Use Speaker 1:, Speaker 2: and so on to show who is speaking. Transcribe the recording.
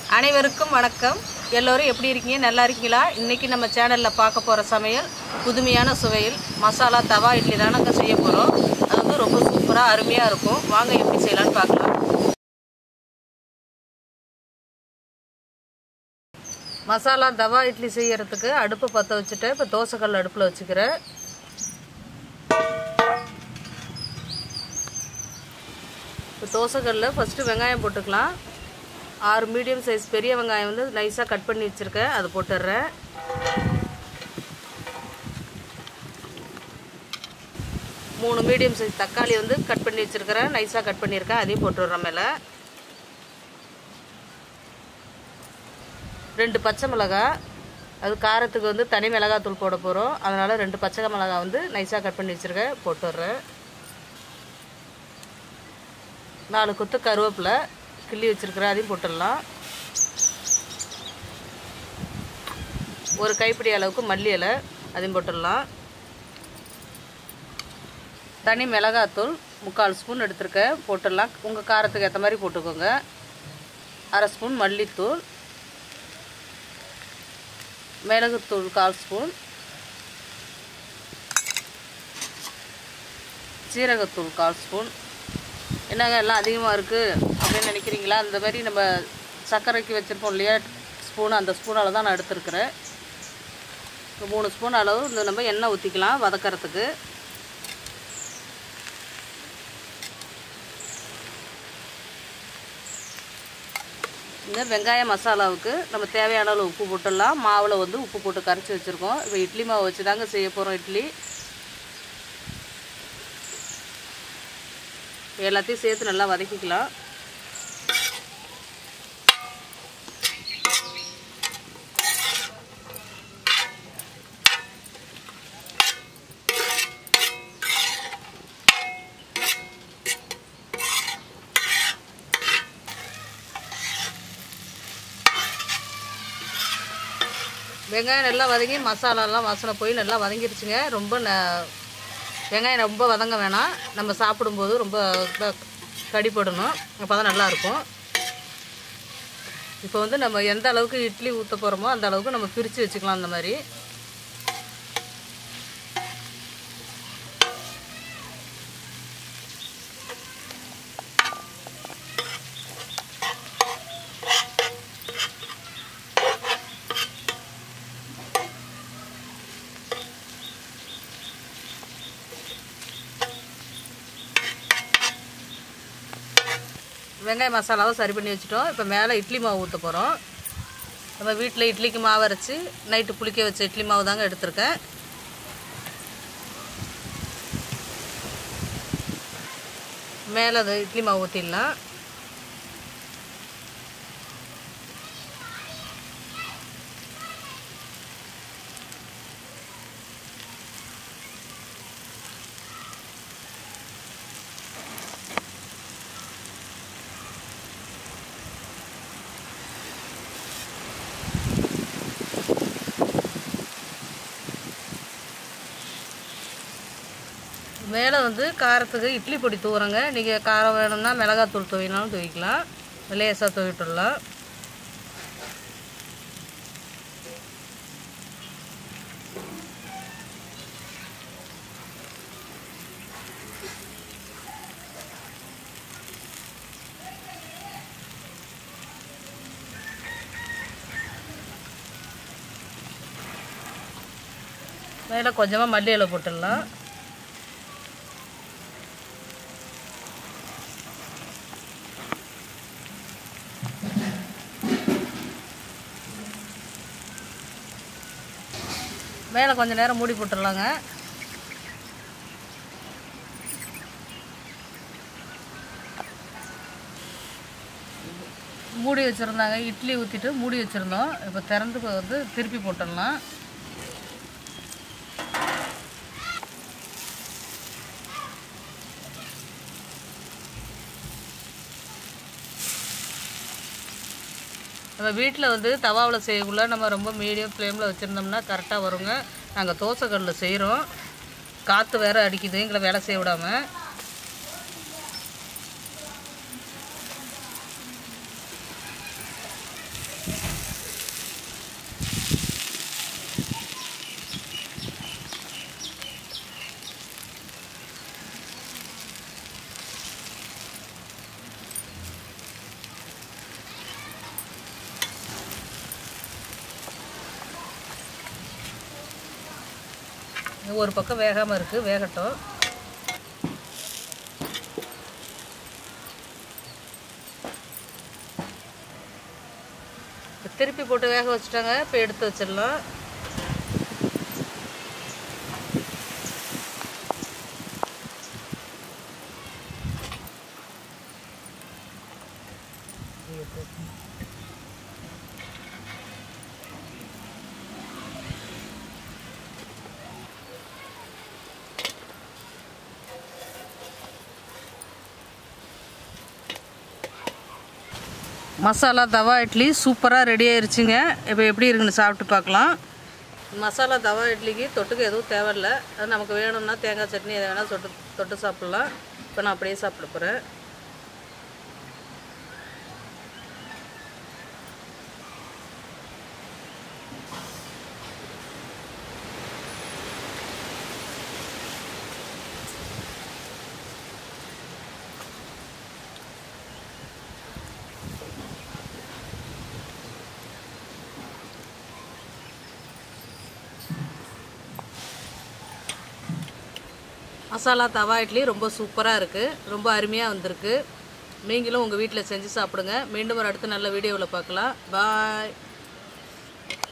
Speaker 1: அனைவருக்கும் வணக்கம். எல்லோரும் எப்படி இருக்கீங்க? நல்லா இருக்கீங்களா? இன்றைக்கி நம்ம சேனலில் பார்க்க போகிற சமையல் புதுமையான சுவையில் மசாலா தவா இட்லி தானங்க செய்ய போகிறோம். அது வந்து ரொம்ப சூப்பராக அருமையாக இருக்கும். வாங்க எப்படி செய்யலான்னு பார்க்கலாம். மசாலா தவா இட்லி செய்கிறதுக்கு அடுப்பு பற்ற வச்சுட்டு இப்போ தோசைக்கல் அடுப்பில் வச்சுக்கிறேன். இப்போ தோசைக்கல்லில் ஃபஸ்ட்டு வெங்காயம் போட்டுக்கலாம். 6 மீடியம் சைஸ் பெரிய வெங்காயம் வந்து நைஸாக கட் பண்ணி வச்சுருக்கேன், அதை போட்டுடுறேன். மூணு மீடியம் சைஸ் தக்காளி வந்து கட் பண்ணி வச்சுருக்கிறேன், நைஸாக கட் பண்ணியிருக்கேன், அதையும் போட்டுடுறேன். மேலே 2 பச்சை மிளகாய், அது காரத்துக்கு வந்து தனி மிளகாத்தூள் போட போகிறோம், அதனால் 2 பச்சை மிளகாய் வந்து நைஸாக கட் பண்ணி வச்சுருக்கேன், போட்டுடுறேன். 4 கொத்து கருவேப்பிலை கிள்ளி வச்சுருக்கிறேன், அதையும் போட்டுடலாம். ஒரு கைப்பிடி அளவுக்கு மல்லி இலை, அதையும் போட்டுடலாம். தனி மிளகாத்தூள் 3/4 ஸ்பூன் எடுத்துருக்கேன், போட்டுடலாம். உங்கள் காரத்துக்கு ஏற்ற மாதிரி போட்டுக்கோங்க. 1/2 ஸ்பூன் மல்லித்தூள், மிளகுத்தூள் 1/4 ஸ்பூன், சீரகத்தூள் 1/4 ஸ்பூன். என்னங்க எல்லாம் அதிகமாக இருக்குது அப்படின்னு நினைக்கிறீங்களா? அந்த மாதிரி நம்ம சர்க்கரைக்கு வச்சுருப்போம் இல்லையா ஸ்பூன், அந்த ஸ்பூனால் தான் நான் எடுத்துருக்கிறேன். 3 ஸ்பூன் அளவு இந்த நம்ம எண்ணெய் ஊற்றிக்கலாம் வதக்கிறதுக்கு. இந்த வெங்காய மசாலாவுக்கு நம்ம தேவையான அளவு உப்பு போட்டுடலாம். மாவில் வந்து உப்பு போட்டு கரைச்சி வச்சுருக்கோம். இப்போ இட்லி மாவு வச்சு தாங்க செய்ய போகிறோம் இட்லி. எல்லாத்தையும் சேர்த்து நல்லா வதக்கிக்கலாம். வெங்காயம் நல்லா வதங்கி மசாலாலாம் வாசனை போய் நல்லா வதங்கிருச்சுங்க. ரொம்ப வெங்காயம் ரொம்ப வதங்க வேணாம், நம்ம சாப்பிடும்போது ரொம்ப கடிப்படணும், அப்போ தான் நல்லாயிருக்கும். இப்போ வந்து நம்ம எந்த அளவுக்கு இட்லி ஊற்ற போகிறோமோ அந்த அளவுக்கு நம்ம பிரித்து வச்சுக்கலாம். அந்த மாதிரி வெங்காய மசாலாவை சரி பண்ணி வச்சுட்டோம். இப்போ மேலே இட்லி மாவு ஊற்ற போகிறோம். நம்ம வீட்டில் இட்லிக்கு மாவு அரைச்சி நைட்டு புளிக்க வச்ச இட்லி மாவு தாங்க எடுத்திருக்கேன். மேலே அது இட்லி மாவு ஊற்றிடலாம். மேலே வந்து காரத்துக்கு இட்லி பொடி தூவுறங்க. நீங்கள் காரம் வேணும்னா மிளகாத்தூள் துவைனாலும் துவைக்கலாம், லேசாக துவிட்டுடலாம். மேலே கொஞ்சமாக மல்லி இலை போட்டுடலாம். மேலே கொஞ்சம் நேரம் மூடி போட்டுடலாங்க. மூடி வச்சுருந்தாங்க, இட்லி ஊற்றிட்டு மூடி வச்சுருந்தோம். இப்போ திறந்து வந்து திருப்பி போட்டுடலாம். நம்ம வீட்டில் வந்து தவாவில் செய்யக்குள்ள நம்ம ரொம்ப மீடியம் ஃப்ளேமில் வச்சுருந்தோம்னா கரெக்டாக வருங்க. நாங்கள் தோசைக்கல்லில் செய்கிறோம், காற்று வேறு அடிக்குது எங்களை வேலை செய்ய விடாமல். ஒரு பக்கம் வேகாமல் இருக்குது, வேகட்டும். திருப்பி போட்டு வேக வச்சுட்டாங்க. இப்போ எடுத்து வச்சிடலாம். மசாலா தவா இட்லி சூப்பராக ரெடி ஆயிடுச்சுங்க. இப்போ எப்படி இருக்குன்னு சாப்பிட்டு பார்க்கலாம். மசாலா தவா இட்லிக்கு தொட்டுக்கு எதுவும் தேவையில்லை. அது நமக்கு வேணும்னா தேங்காய் சட்னி எதை வேணால் தொட்டு சாப்பிட்லாம். இப்போ நான் அப்படியே சாப்பிட போகிறேன். மசாலா தவா இட்லி ரொம்ப சூப்பராக இருக்குது, ரொம்ப அருமையாக வந்திருக்கு. நீங்களும் உங்கள் வீட்டில் செஞ்சு சாப்பிடுங்க. மீண்டும் ஒரு அடுத்த நல்ல வீடியோவில் பார்க்கலாம். பாய்.